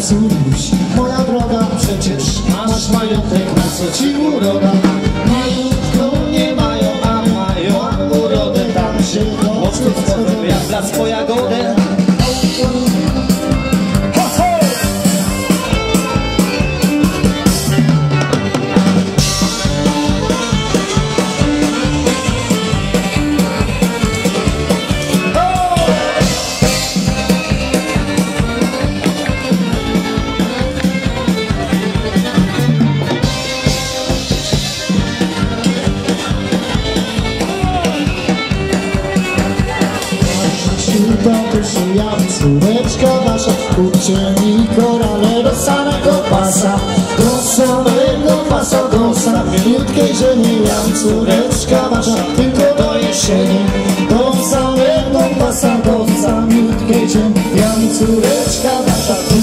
córuś, moja droga, przecież masz majątek, na co ci uroda? Majątku nie mają, a mają urodę, tam się mocno wchodzą jak blask po jagodę. Córeczka wasza, kupcie mi korale do samego pasa, do samego pasa, do samiutkiej żeni. Jam córeczka wasza, tylko do jesieni, do samego pasa, do samiutkiej żeni. Jam córeczka wasza.